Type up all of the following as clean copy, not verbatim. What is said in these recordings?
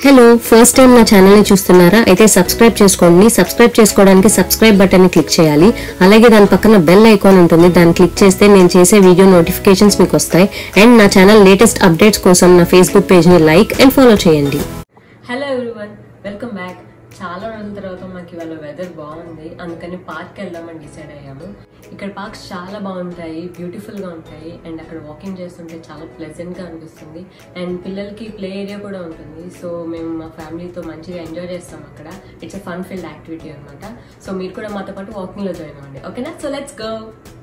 Hello first time నా channel ని చూస్తున్నారా అయితే సబ్స్క్రైబ్ చేసుకోండి సబ్స్క్రైబ్ చేసుకోవడానికి సబ్స్క్రైబ్ బటన్ ని క్లిక్ చేయాలి అలాగే దాని పక్కన బెల్ ఐకాన్ ఉంటుంది దాన్ని క్లిక్ చేస్తే నేను చేసే వీడియో నోటిఫికేషన్స్ మీకు వస్తాయి అండ్ నా ఛానల్ లేటెస్ట్ అప్డేట్స్ కోసం నా ఫేస్బుక్ పేజ్ ని లైక్ అండ్ ఫాలో చేయండి హలో ఎవ్రీవన్ వెల్కమ్ బ్యాక్ చాలా రోజుల తర్వాత మాకు ఇవాళ వెదర్ బాగుంది అందుకని పార్క్కి వెళ్దామని డిసైడ్ అయ్యాము ఇక్కడ పార్క్స్ చాలా బాగుంటాయి బ్యూటిఫుల్గా ఉంటాయి అండ్ అక్కడ వాకింగ్ చేస్తుంటే చాలా ప్లెజెంట్గా అనిపిస్తుంది అండ్ పిల్లలకి ప్లే ఏరియా కూడా ఉంటుంది సో మేము మా ఫ్యామిలీతో మంచిగా ఎంజాయ్ చేస్తాం అక్కడ it's a fun field activity అనమాట సో మీరు కూడా మాతో పాటు వాకింగ్లో జాయిన్ అవ్వండి ఓకేనా సో లెట్స్ గో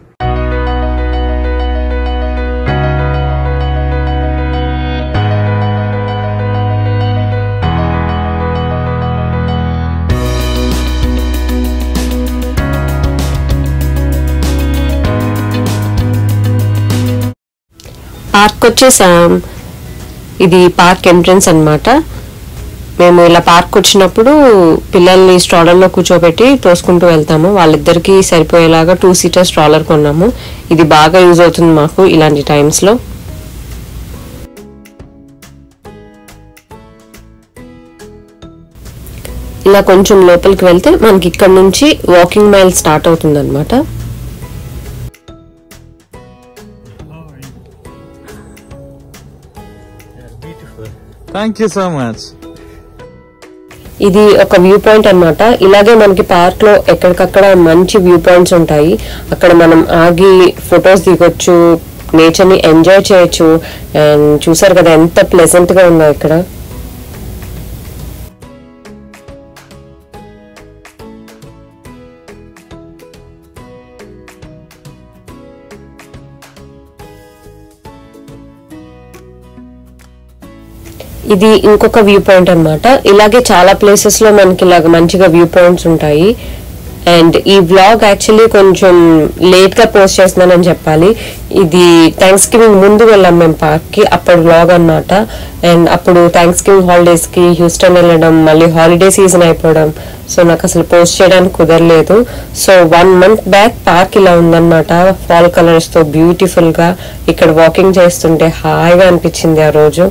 పార్క్ వచ్చేసాం ఇది పార్క్ ఎంట్రన్స్ అన్నమాట మేము ఇలా పార్క్ వచ్చినప్పుడు పిల్లల్ని స్ట్రాలర్లో కూర్చోబెట్టి తోసుకుంటూ వెళ్తాము వాళ్ళిద్దరికి సరిపోయేలాగా 2 సీటర్ స్ట్రాలర్ కొన్నాము ఇది బాగా యూజ్ అవుతుంది మాకు ఇలాంటి టైమ్స్లో ఇలా కొంచెం లోపలికి వెళ్తే మనకి ఇక్కడ నుంచి వాకింగ్ మైల్ స్టార్ట్ అవుతుంది అనమాట Thank you so much. ఇది ఒక వ్యూ పాయింట్ అన్నమాట ఇలాగే మనకి పార్క్ లో ఎక్కడికక్కడ మంచి వ్యూ పాయింట్స్ ఉంటాయి అక్కడ మనం ఆగి ఫొటోస్ దిగొచ్చు నేచర్ ని ఎంజాయ్ చేయొచ్చు అండ్ చూసారు కదా ఎంత ప్లెజెంట్ గా ఉందో ఇక్కడ ఇది ఇంకొక వ్యూ పాయింట్ అన్నమాట ఇలాగే చాలా ప్లేసెస్ లో మనకి ఇలాగ మంచిగా వ్యూ పాయింట్స్ ఉంటాయి అండ్ ఈ వ్లాగ్ యాక్చువల్లీ కొంచెం లేట్ గా పోస్ట్ చేస్తున్నానని చెప్పాలి ఇది థ్యాంక్స్ గివింగ్ ముందు వెళ్ళాం మేము పార్క్ కి అప్పుడు వ్లాగ్ అన్నమాట అండ్ అప్పుడు థ్యాంక్స్ గివింగ్ హాలిడేస్ కి హ్యూస్టన్ వెళ్ళడం మళ్ళీ హాలిడే సీజన్ అయిపోవడం సో నాకు అసలు పోస్ట్ చేయడానికి కుదరలేదు సో 1 మంత్ బ్యాక్ పార్క్ ఇలా ఉందన్నమాట ఫాల్ కలర్స్ తో బ్యూటిఫుల్ గా ఇక్కడ వాకింగ్ చేస్తుంటే హాయిగా అనిపించింది ఆ రోజు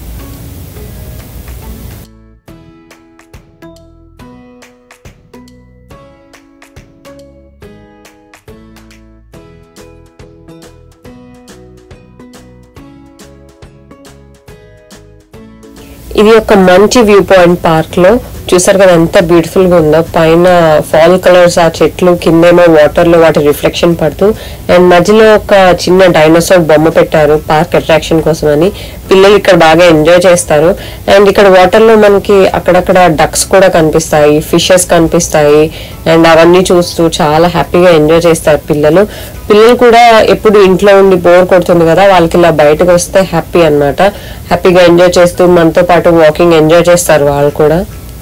ఇది ఒక మంచి వ్యూ పాయింట్ పార్క్ లో చూసారు కదా ఎంత బ్యూటిఫుల్ గా ఉందో పైన ఫాల్ కలర్స్ ఆ చెట్లు కిందేమో వాటర్ లో వాటి రిఫ్లెక్షన్ పడుతూ అండ్ మధ్యలో ఒక చిన్న డైనోసార్ బొమ్మ పెట్టారు పార్క్ అట్రాక్షన్ కోసం అని పిల్లలు ఇక్కడ బాగా ఎంజాయ్ చేస్తారు అండ్ ఇక్కడ వాటర్ లో మనకి అక్కడక్కడ డక్స్ కూడా కనిపిస్తాయి ఫిషెస్ కనిపిస్తాయి అండ్ అవన్నీ చూస్తూ చాలా హ్యాపీగా ఎంజాయ్ చేస్తారు పిల్లలు కూడా ఎప్పుడు ఇంట్లో ఉండి బోర్ కొడుతుంది కదా వాళ్ళకి ఇలా బయటకు వస్తే హ్యాపీ అన్నమాట హ్యాపీగా ఎంజాయ్ చేస్తూ మనతో పాటు వాకింగ్ ఎంజాయ్ చేస్తారు వాళ్ళు కూడా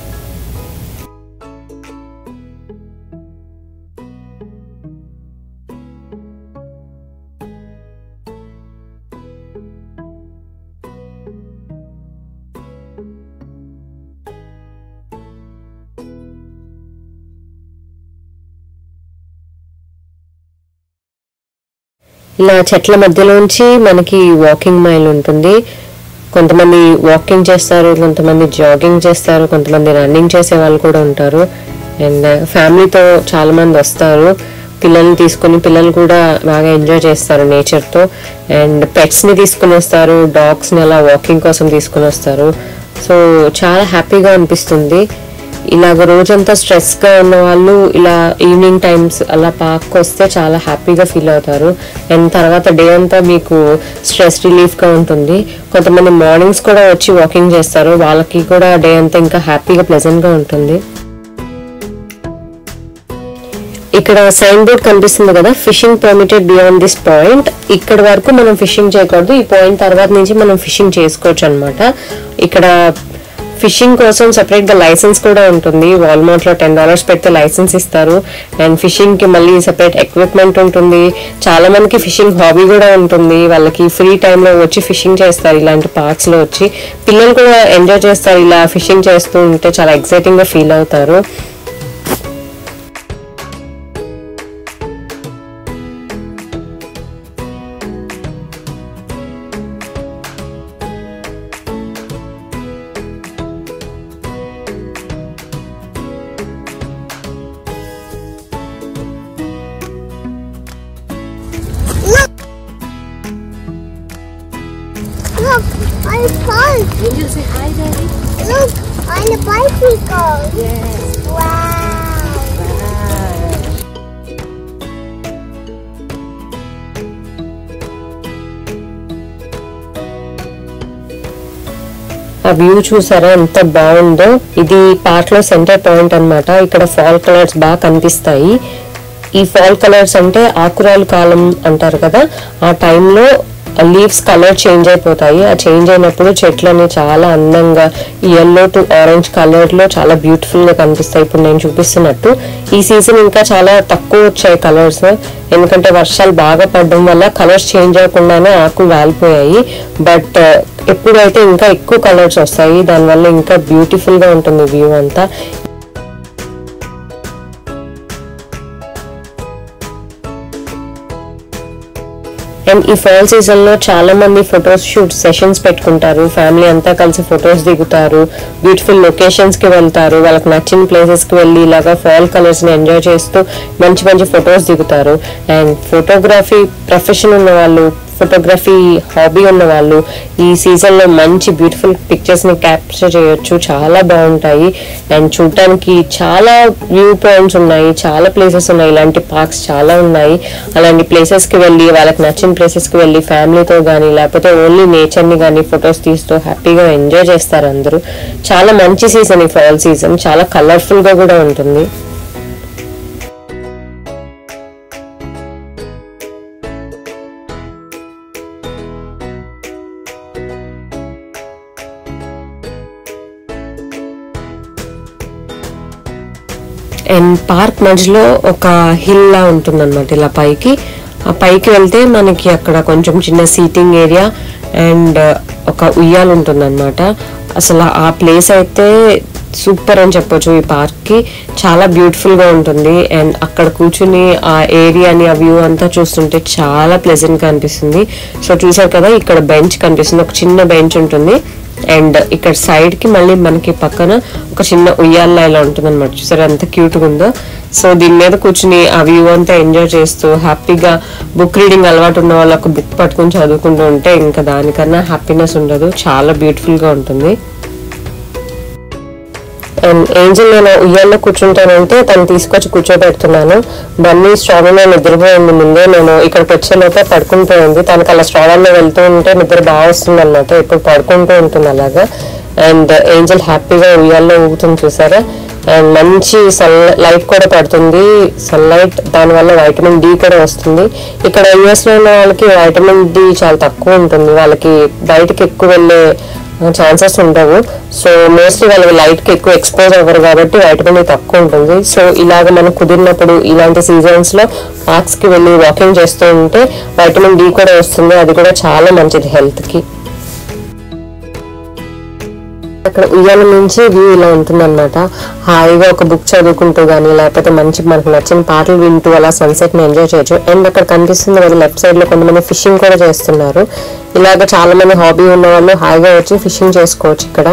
ఇలా చెట్ల మధ్యలోంచి మనకి వాకింగ్ మైల్ ఉంటుంది కొంతమంది వాకింగ్ చేస్తారు కొంతమంది జాగింగ్ చేస్తారు కొంతమంది రన్నింగ్ చేసే వాళ్ళు కూడా ఉంటారు అండ్ ఫ్యామిలీతో చాలా మంది వస్తారు పిల్లల్ని తీసుకుని పిల్లలు కూడా బాగా ఎంజాయ్ చేస్తారు నేచర్తో అండ్ పెట్స్ని తీసుకుని వస్తారు డాగ్స్ని అలా వాకింగ్ కోసం తీసుకుని వస్తారు సో చాలా హ్యాపీగా అనిపిస్తుంది ఇలాగ రోజంతా స్ట్రెస్గా ఉన్న వాళ్ళు ఇలా ఈవినింగ్ టైమ్స్ అలా పార్క్ వస్తే చాలా హ్యాపీగా ఫీల్ అవుతారు అండ్ తర్వాత డే అంతా మీకు స్ట్రెస్ రిలీఫ్గా ఉంటుంది కొంతమంది మార్నింగ్స్ కూడా వచ్చి వాకింగ్ చేస్తారు వాళ్ళకి కూడా డే అంతా ఇంకా హ్యాపీగా ప్లెజెంట్గా ఉంటుంది ఇక్కడ సైన్ బోర్డ్ కనిపిస్తుంది కదా fishing permitted beyond this point ఇక్కడ వరకు మనం ఫిషింగ్ చేయకూడదు ఈ పాయింట్ తర్వాత నుంచి మనం ఫిషింగ్ చేసుకోవచ్చు అనమాట ఇక్కడ ఫిషింగ్ కోసం సెపరేట్ గా లైసెన్స్ కూడా ఉంటుంది వాల్మార్ట్ లో $10 పెడితే లైసెన్స్ ఇస్తారు అండ్ ఫిషింగ్ కి మళ్ళీ సెపరేట్ ఎక్విప్మెంట్ ఉంటుంది చాలా మందికి ఫిషింగ్ హాబీ కూడా ఉంటుంది వాళ్ళకి ఫ్రీ టైమ్ లో వచ్చి ఫిషింగ్ చేస్తారు ఇలాంటి పార్క్స్ లో వచ్చి పిల్లలు కూడా ఎంజాయ్ చేస్తారు ఇలా ఫిషింగ్ చేస్తూ ఉంటే చాలా ఎక్సైటింగ్ గా ఫీల్ అవుతారు ball. Angel, say hi, Daddy. Look, on the bicycle. Yes. Wow. ఆ వ్యూ చూసారా ఎంత బాగుందో. ఇది పార్క్ లో సెంటర్ పాయింట్ అన్నమాట. ఇక్కడ ఫాల్ కలర్స్ బాగా కనిపిస్తాయి. ఈ ఫాల్ కలర్స్ అంటే ఆకురాలు కాలం అంటారు కదా, ఆ టైంలో లీవ్స్ కలర్ చేంజ్ అయిపోతాయి. ఆ చేంజ్ అయినప్పుడు చెట్లని చాలా అందంగా yellow to orange కలర్ లో చాలా బ్యూటిఫుల్ గా కనిపిస్తాయి. ఇప్పుడు నేను చూపిస్తున్నట్టు ఈ సీజన్ ఇంకా చాలా తక్కువ వచ్చాయి కలర్స్, ఎందుకంటే వర్షాలు బాగా పడడం వల్ల కలర్స్ చేంజ్ అవ్వకుండానే ఆకులు వాలిపోయాయి. బట్ ఎప్పుడైతే ఇంకా ఎక్కువ కలర్స్ వస్తాయి, దానివల్ల ఇంకా బ్యూటిఫుల్ గా ఉంటుంది వ్యూ అంతా. అండ్ ఈ ఫాల్ సీజన్ లో చాలా మంది ఫొటోస్ షూట్ సెషన్స్ పెట్టుకుంటారు. ఫ్యామిలీ అంతా కలిసి ఫొటోస్ దిగుతారు, బ్యూటిఫుల్ లొకేషన్స్ కి వెళ్తారు, వాళ్ళకి నచ్చిన ప్లేసెస్ కి వెళ్ళి ఇలాగా ఫాల్ కలర్స్ ని ఎంజాయ్ చేస్తూ మంచి మంచి ఫొటోస్ దిగుతారు. అండ్ ఫోటోగ్రఫీ ప్రొఫెషన్ ఉన్న వాళ్ళు, ఫోటోగ్రఫీ హాబీ ఉన్న వాళ్ళు ఈ సీజన్ లో మంచి బ్యూటిఫుల్ పిక్చర్స్ ని క్యాప్చర్ చేయొచ్చు. చాలా బాగుంటాయి. అండ్ చూడటానికి చాలా వ్యూ పాయింట్స్ ఉన్నాయి, చాలా ప్లేసెస్ ఉన్నాయి. ఇలాంటి పార్క్స్ చాలా ఉన్నాయి. అలాంటి ప్లేసెస్ కి వెళ్ళి వాళ్ళకి నచ్చిన ప్లేసెస్ కి వెళ్ళి ఫ్యామిలీతో కానీ లేకపోతే ఓన్లీ నేచర్ ని కానీ ఫొటోస్ తీస్తూ హ్యాపీగా ఎంజాయ్ చేస్తారు అందరూ. చాలా మంచి సీజన్ ఈ ఫాల్ సీజన్, చాలా కలర్ఫుల్ గా కూడా ఉంటుంది. అండ్ పార్క్ మధ్యలో ఒక హిల్ లా ఉంటుంది అనమాట. ఇలా పైకి ఆ పైకి వెళ్తే మనకి అక్కడ కొంచెం చిన్న సీటింగ్ ఏరియా అండ్ ఒక ఉయ్యాలు ఉంటుంది అనమాట. అసలు ఆ ప్లేస్ అయితే సూపర్ అని చెప్పొచ్చు. ఈ పార్క్ కి చాలా బ్యూటిఫుల్ గా ఉంటుంది. అండ్ అక్కడ కూర్చుని ఆ ఏరియాని ఆ వ్యూ అంతా చూస్తుంటే చాలా ప్లెజెంట్ గా అనిపిస్తుంది. సో చూసారు కదా, ఇక్కడ బెంచ్ కనిపిస్తుంది, ఒక చిన్న బెంచ్ ఉంటుంది. అండ్ ఇక్కడ సైడ్ కి మళ్ళీ మనకి పక్కన ఒక చిన్న ఉయ్యాల ఇలా ఉంటుంది అనమాట. చూసారు ఎంత క్యూట్ గా ఉందో. సో దీని మీద కూర్చుని ఆ వ్యూ అంతా ఎంజాయ్ చేస్తూ హ్యాపీగా బుక్ రీడింగ్ అలవాటు ఉన్న వాళ్ళు ఒక బుక్ పట్టుకుని చదువుకుంటూ ఉంటే ఇంకా దానికన్నా హ్యాపీనెస్ ఉండదు. చాలా బ్యూటిఫుల్ గా ఉంటుంది. అండ్ ఏంజల్ నేను ఉయ్యాల్లో కూర్చుంటానంటే తను తీసుకొచ్చి కూర్చోబెడుతున్నాను. బన్నీ స్ట్రాబెరీలో నిద్రపోయింది ముందే, నేను ఇక్కడికి వచ్చేలోపే పడుకుంటోంది. తనకు అలా స్ట్రాబెరీలో వెళ్తూ ఉంటే నిద్ర బాగా వస్తుంది అనమాట, ఇప్పుడు పడుకుంటూ ఉంటుంది అలాగా. అండ్ ఏంజల్ హ్యాపీగా ఉయ్యాల్లో ఊగుతుంది చూసారా. అండ్ మంచి లైట్ కూడా పడుతుంది, సన్లైట్, దానివల్ల వైటమిన్ డి కూడా వస్తుంది. ఇక్కడ యుఎస్ లో ఉన్న వాళ్ళకి వైటమిన్ డి చాలా తక్కువ ఉంటుంది, వాళ్ళకి బయటకి ఎక్కువ వెళ్ళే ఛాన్సెస్ ఉండవు. సో మోస్ట్లీ వాళ్ళకి లైట్ కి ఎక్కువ ఎక్స్పోజ్ అవ్వరు కాబట్టి వైటమిన్ డి తక్కువ ఉంటుంది. సో ఇలాగ మనకు కుదిరినప్పుడు ఇలాంటి సీజన్స్ లో పార్క్స్ కి వెళ్ళి వాకింగ్ చేస్తూ ఉంటే వైటమిన్ డి కూడా వస్తుంది, అది కూడా చాలా మంచిది హెల్త్ కి. అక్కడ ఉయ్యాల నుంచి వ్యూ ఇలా ఉంటుంది అనమాట. హాయిగా ఒక బుక్ చదువుకుంటూ కానీ లేకపోతే మంచి మనకు నచ్చిన పాటలు వింటూ అలా సన్సెట్ ని ఎంజాయ్ చేయొచ్చు. అండ్ అక్కడ కనిపిస్తుంది కదా లెఫ్ట్ సైడ్ లో కొంతమంది ఫిషింగ్ కూడా చేస్తున్నారు. ఇలాగ చాలా మంది హాబీ ఉన్న వాళ్ళు హాయిగా వచ్చి ఫిషింగ్ చేసుకోవచ్చు ఇక్కడ.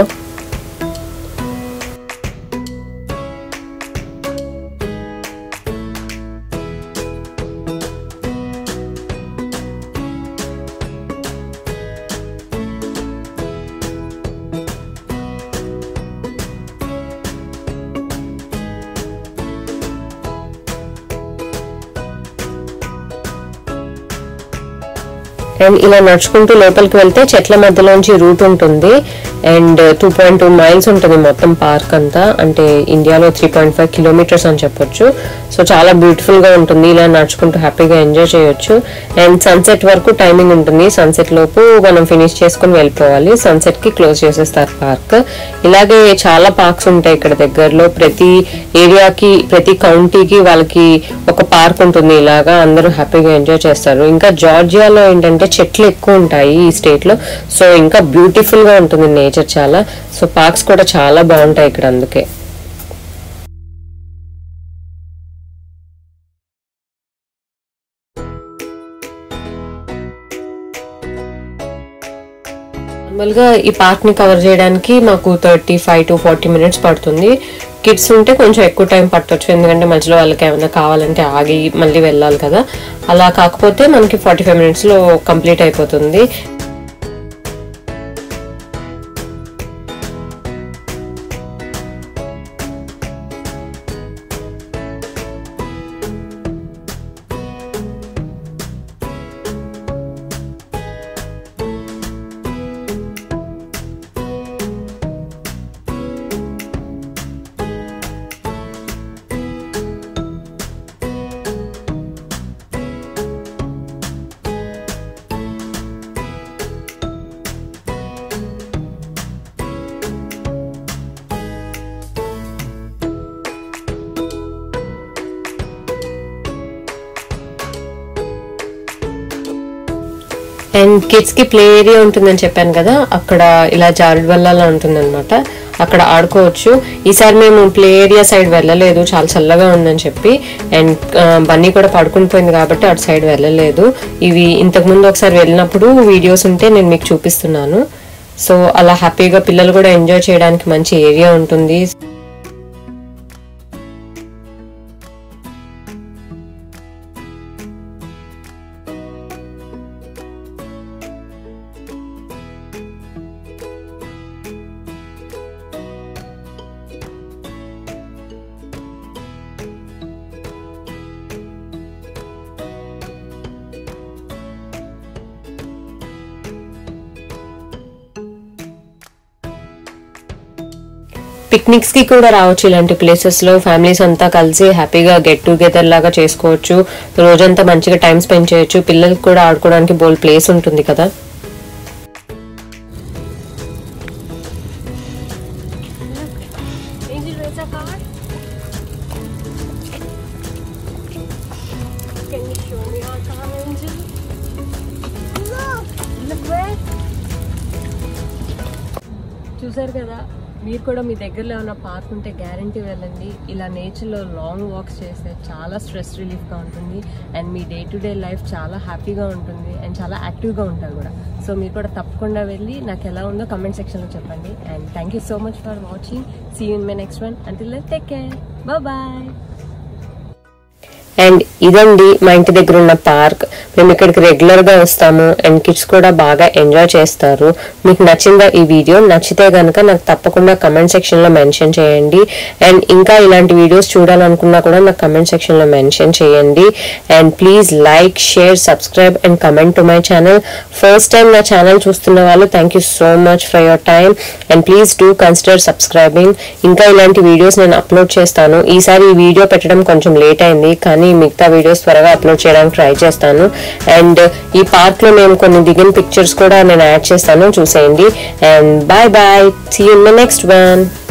అండ్ ఇలా నడుచుకుంటూ లోపలికి వెళ్తే చెట్ల మధ్యలోంచి రూట్ ఉంటుంది. అండ్ 2.2 మైల్స్ ఉంటుంది మొత్తం పార్క్ అంతా, అంటే ఇండియాలో 3.5 కిలోమీటర్స్ అని చెప్పొచ్చు. సో చాలా బ్యూటిఫుల్ గా ఉంటుంది, ఇలా నడుచుకుంటూ హ్యాపీగా ఎంజాయ్ చేయొచ్చు. అండ్ సన్సెట్ వరకు టైమింగ్ ఉంటుంది, సన్సెట్ లోపు మనం ఫినిష్ చేసుకుని వెళ్ళిపోవాలి, సన్సెట్ కి క్లోజ్ చేసేస్తారు పార్క్. ఇలాగే చాలా పార్క్స్ ఉంటాయి ఇక్కడ దగ్గరలో, ప్రతి ఏరియాకి ప్రతి కౌంటీకి వాళ్ళకి ఒక పార్క్ ఉంటుంది. ఇలాగా అందరూ హ్యాపీగా ఎంజాయ్ చేస్తారు. ఇంకా జార్జియాలో ఏంటంటే చెట్లు ఎక్కువ ఉంటాయి ఈ స్టేట్ లో, సో ఇంకా బ్యూటిఫుల్ గా ఉంటుంది నేచర్ చాలా. సో పార్క్స్ కూడా చాలా బాగుంటాయి ఇక్కడ అందుకే. నార్మల్ గా ఈ పార్క్ ని కవర్ చేయడానికి మాకు 35 to 40 minutes పడుతుంది. కిడ్స్ ఉంటే కొంచెం ఎక్కువ టైం పట్టొచ్చు, ఎందుకంటే మధ్యలో వాళ్ళకి ఏమైనా కావాలంటే ఆగి మళ్ళీ వెళ్ళాలి కదా. అలా కాకపోతే మనకి 45 minutes లో కంప్లీట్ అయిపోతుంది. అండ్ కిడ్స్ కి ప్లే ఏరియా ఉంటుందని చెప్పాను కదా, అక్కడ ఇలా జారుడు వల్ల ఉంటుంది అనమాట, అక్కడ ఆడుకోవచ్చు. ఈసారి మేము ప్లే ఏరియా సైడ్ వెళ్ళలేదు, చాలా చల్లగా ఉందని చెప్పి. అండ్ బన్నీ కూడా పడుకుని పోయింది కాబట్టి అటు సైడ్ వెళ్ళలేదు. ఇవి ఇంతకుముందు ఒకసారి వెళ్ళినప్పుడు వీడియోస్ ఉంటే నేను మీకు చూపిస్తున్నాను. సో అలా హ్యాపీగా పిల్లలు కూడా ఎంజాయ్ చేయడానికి మంచి ఏరియా ఉంటుంది. పిక్నిక్స్ కి కూడా రావచ్చు. ఇలాంటి ప్లేసెస్ లో ఫ్యామిలీస్ అంతా కలిసి హ్యాపీగా గెట్ టుగెదర్ లాగా చేసుకోవచ్చు. రోజంతా మంచిగా టైం స్పెండ్ చేయొచ్చు. పిల్లలకి కూడా ఆడుకోవడానికి బోల్ ప్లేస్ ఉంటుంది కదా. చూసారు కదా, మీరు కూడా మీ దగ్గరలో ఏమైనా పార్క్ ఉంటే గ్యారంటీ వెళ్ళండి. ఇలా నేచర్లో లాంగ్ వాక్స్ చేస్తే చాలా స్ట్రెస్ రిలీఫ్గా ఉంటుంది అండ్ మీ డే టు డే లైఫ్ చాలా హ్యాపీగా ఉంటుంది అండ్ చాలా యాక్టివ్గా ఉంటుంది కూడా. సో మీరు కూడా తప్పకుండా వెళ్ళి నాకు ఎలా ఉందో కమెంట్ సెక్షన్లో చెప్పండి. And thank you so much for watching. See you in my next one. Until then take care. Bye. And ఇదండి మా ఇంటి దగ్గర ఉన్న పార్క్. మేము ఇక్కడికి రెగ్యులర్ గా వస్తాము అండ్ కిడ్స్ కూడా బాగా ఎంజాయ్ చేస్తారు. మీకు నచ్చిందా ఈ వీడియో? నచ్చితే గనుక నాకు తప్పకుండా కమెంట్ సెక్షన్ లో మెన్షన్ చేయండి. అండ్ ఇంకా ఇలాంటి వీడియోస్ చూడాలనుకున్నా కూడా నాకు కమెంట్ సెక్షన్ లో మెన్షన్ చేయండి. And please like, share, subscribe and comment to my channel. First time నా ఛానల్ చూస్తున్న వాళ్ళు thank you so much for your time and please do consider subscribing. ఇంకా ఇలాంటి వీడియోస్ నేను అప్లోడ్ చేస్తాను. ఈసారి ఈ వీడియో పెట్టడం కొంచెం లేట్ అయింది, కానీ మిగతా వీడియోస్ త్వరగా అప్లోడ్ చేయడానికి ట్రై చేస్తాను. అండ్ ఈ పార్క్ లో మేము కొన్ని దిగిన పిక్చర్స్ కూడా నేను యాడ్ చేస్తాను, చూసేయండి. And bye bye, see you in the next one.